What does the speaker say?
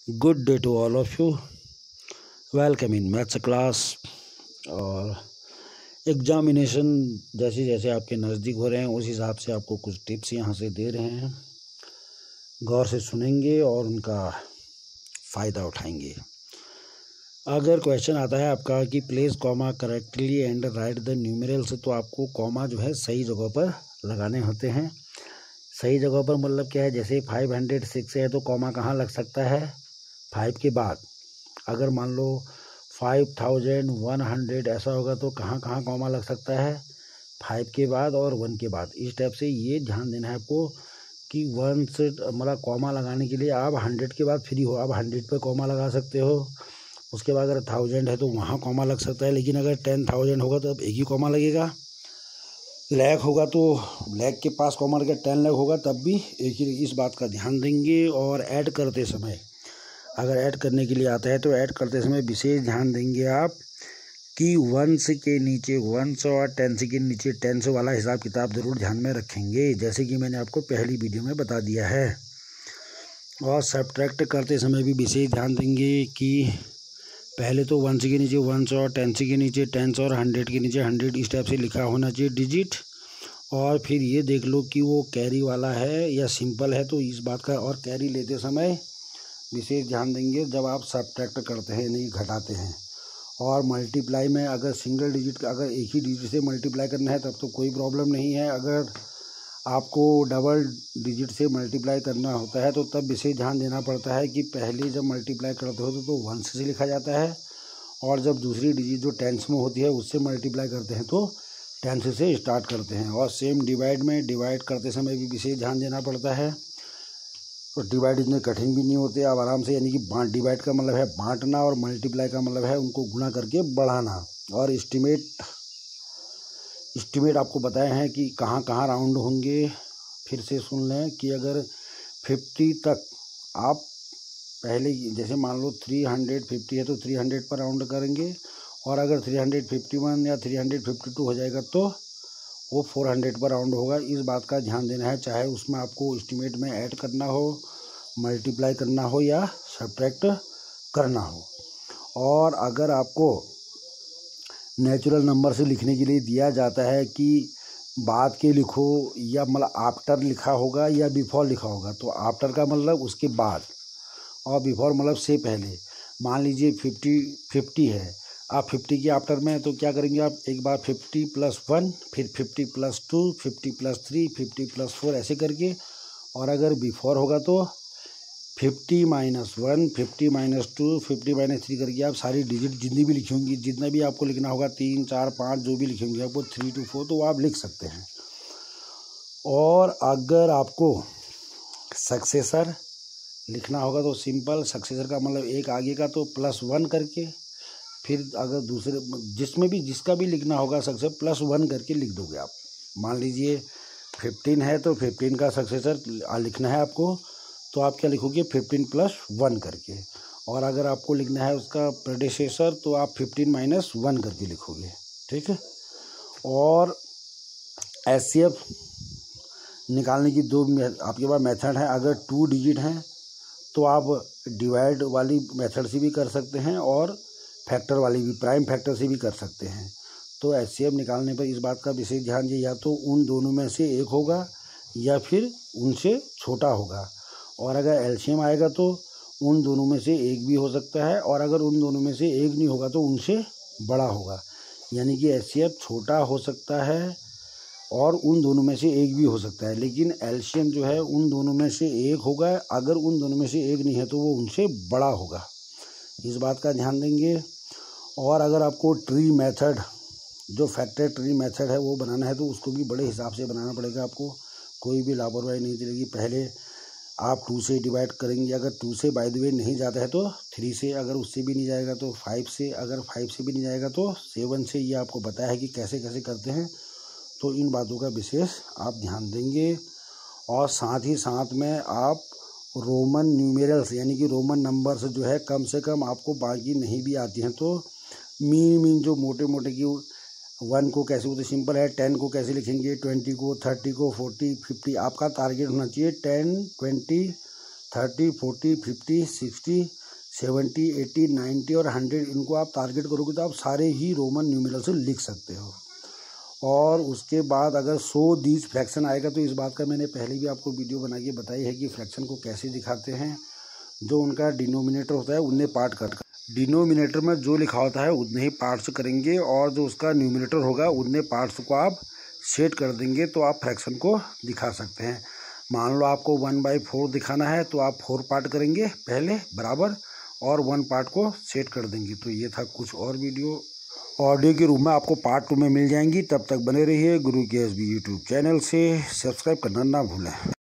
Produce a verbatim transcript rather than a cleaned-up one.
Good day to all of you. Welcome in maths class. और examination जैसे जैसे आपके नज़दीक हो रहे हैं उस हिसाब से आपको कुछ टिप्स यहाँ से दे रहे हैं, गौर से सुनेंगे और उनका फ़ायदा उठाएंगे। अगर क्वेश्चन आता है आपका कि place comma correctly and write the numerals, तो आपको कॉमा जो है सही जगह पर लगाने होते हैं। सही जगह पर मतलब क्या है, जैसे फाइव हंड्रेड सिक्स है तो कॉमा कहाँ लग सकता है, फाइव के बाद। अगर मान लो फाइव थाउजेंड वन हंड्रेड ऐसा होगा तो कहाँ कहाँ कॉमा लग सकता है, फाइव के बाद और वन के बाद। इस टाइप से ये ध्यान देना है आपको कि वन से मतलब कॉमा लगाने के लिए आप हंड्रेड के बाद फ्री हो, आप हंड्रेड पे कॉमा लगा सकते हो। उसके बाद अगर थाउजेंड है तो वहाँ कॉमा लग सकता है, लेकिन अगर टेन थाउजेंड होगा तो अब एक ही कॉमा लगेगा। लैख होगा तो लैख के पास कॉमा लगे, टेन लैख होगा तब भी एक ही। इस बात का ध्यान देंगे। और ऐड करते समय, अगर ऐड करने के लिए आता है तो ऐड करते समय विशेष ध्यान देंगे आप कि वंस के नीचे वंस और टेंस के नीचे टेंस वाला हिसाब किताब ज़रूर ध्यान में रखेंगे, जैसे कि मैंने आपको पहली वीडियो में बता दिया है। और सब्ट्रैक्ट करते समय भी विशेष ध्यान देंगे कि पहले तो वंस के नीचे वंस और टेंस के नीचे टेंस और हंड्रेड के नीचे हंड्रेड इस टाइप से लिखा होना चाहिए डिजिट। और फिर ये देख लो कि वो कैरी वाला है या सिंपल है, तो इस बात का। और कैरी लेते समय विशेष ध्यान देंगे जब आप सब्ट्रैक्ट करते हैं, नहीं घटाते हैं। और मल्टीप्लाई में अगर सिंगल डिजिट का, अगर एक ही डिजिट से मल्टीप्लाई करना है तब तो कोई प्रॉब्लम नहीं है। अगर आपको डबल डिजिट से मल्टीप्लाई करना होता है तो तब विशेष ध्यान देना पड़ता है कि पहले जब मल्टीप्लाई करते हो तो, तो वन से लिखा जाता है, और जब दूसरी डिजिट जो टेंस में होती है उससे मल्टीप्लाई करते हैं तो टेंस से स्टार्ट करते हैं। और सेम डिवाइड में डिवाइड करते समय भी विशेष ध्यान देना पड़ता है। तो डिवाइड इतने कठिन भी नहीं होते, आप आराम से, यानी कि बांट, डिवाइड का मतलब है बांटना और मल्टीप्लाई का मतलब है उनको गुणा करके बढ़ाना। और एस्टिमेट एस्टिमेट आपको बताए हैं कि कहाँ कहाँ राउंड होंगे। फिर से सुन लें कि अगर फिफ्टी तक आप पहले, जैसे मान लो थ्री हंड्रेड फिफ्टी है तो थ्री हंड्रेड पर राउंड करेंगे, और अगर थ्री हंड्रेड फिफ्टी वन या थ्री हंड्रेड फिफ्टी टू हो जाएगा तो वो फोर हंड्रेड पर राउंड होगा। इस बात का ध्यान देना है, चाहे उसमें आपको एस्टिमेट में ऐड करना हो, मल्टीप्लाई करना हो या सब्ट्रैक्ट करना हो। और अगर आपको नेचुरल नंबर से लिखने के लिए दिया जाता है कि बाद के लिखो, या मतलब आफ्टर लिखा होगा या बिफोर लिखा होगा, तो आफ्टर का मतलब उसके बाद और बिफोर मतलब से पहले। मान लीजिए फिफ्टी फिफ्टी है, आप फिफ्टी के आफ्टर में तो क्या करेंगे, आप एक बार फिफ्टी प्लस वन, फिर fifty plus two, fifty plus three, fifty plus four ऐसे करके। और अगर बिफोर होगा तो fifty minus one, fifty minus two, fifty minus three करके आप सारी डिजिट जितनी भी लिखी होंगी, जितना भी आपको लिखना होगा, तीन चार पाँच जो भी लिखी होंगी आपको, थ्री टू फोर, तो आप लिख सकते हैं। और अगर आपको सक्सेसर लिखना होगा तो सिंपल, सक्सेसर का मतलब एक आगे का तो प्लस वन करके, फिर अगर दूसरे जिसमें भी जिसका भी लिखना होगा सक्सेसर प्लस वन करके लिख दोगे आप। मान लीजिए फिफ्टीन है तो फिफ्टीन का सक्सेसर लिखना है आपको, तो आप क्या लिखोगे, फिफ्टीन प्लस वन करके। और अगर आपको लिखना है उसका प्रेडिसेसर तो आप फिफ्टीन माइनस वन करके लिखोगे, ठीक है। और एच सी एफ निकालने की दो आपके पास मेथड है। अगर टू डिजिट हैं तो आप डिवाइड वाली मेथड से भी कर सकते हैं और फैक्टर वाली भी, प्राइम फैक्टर से भी कर सकते हैं। तो एच सी एफ निकालने पर इस बात का विशेष ध्यान दीजिए, या तो उन दोनों में से एक होगा या फिर उनसे छोटा होगा। और अगर एल सी एम आएगा तो उन दोनों में से एक भी हो सकता है, और अगर उन दोनों में से एक नहीं होगा तो उनसे बड़ा होगा। यानी कि एच सी एफ छोटा हो सकता है और उन दोनों में से एक भी हो सकता है, लेकिन एल सी एम जो है उन दोनों में से एक होगा। अगर उन दोनों में से एक नहीं है तो वो उनसे बड़ा होगा। इस बात का ध्यान देंगे। और अगर आपको ट्री मेथड, जो फैक्टर ट्री मेथड है वो बनाना है, तो उसको भी बड़े हिसाब से बनाना पड़ेगा आपको, कोई भी लापरवाही नहीं चलेगी। पहले आप टू से डिवाइड करेंगे, अगर टू से बाय द वे नहीं जाता है तो थ्री से, अगर उससे भी नहीं जाएगा तो फाइव से, अगर फाइव से भी नहीं जाएगा तो सेवन से। ये आपको बताया है कि कैसे कैसे करते हैं, तो इन बातों का विशेष आप ध्यान देंगे। और साथ ही साथ में आप रोमन न्यूमेरल्स यानी कि रोमन नंबर्स जो है कम से कम आपको बाकी नहीं भी आती हैं तो मीन मीन जो मोटे मोटे की, वन को कैसे होते सिंपल है, टेन को कैसे लिखेंगे, ट्वेंटी को, थर्टी को, फोर्टी, फिफ्टी, आपका टारगेट होना चाहिए ten, twenty, thirty, forty, fifty, sixty, seventy, eighty, ninety और हंड्रेड, इनको आप टारगेट करोगे तो आप सारे ही रोमन न्यूमेरल से लिख सकते हो। और उसके बाद अगर सौ दीज फ्रैक्शन आएगा तो इस बात का मैंने पहले भी आपको वीडियो बना के बताई है कि फ्रैक्शन को कैसे दिखाते हैं। जो उनका डिनोमिनेटर होता है उन्हें पार्ट कर डिनोमिनेटर में जो लिखा होता है उतने ही पार्ट्स करेंगे, और जो उसका न्यूमिनेटर होगा उतने पार्ट्स को आप सेट कर देंगे तो आप फ्रैक्शन को दिखा सकते हैं। मान लो आपको वन बाई फोर दिखाना है तो आप फोर पार्ट करेंगे पहले बराबर, और वन पार्ट को सेट कर देंगे। तो ये था कुछ और वीडियो ऑडियो के रूप में आपको पार्ट टू में मिल जाएंगी। तब तक बने रहिए गुरु के एस बी यूट्यूब चैनल से। सब्सक्राइब करना ना भूलें।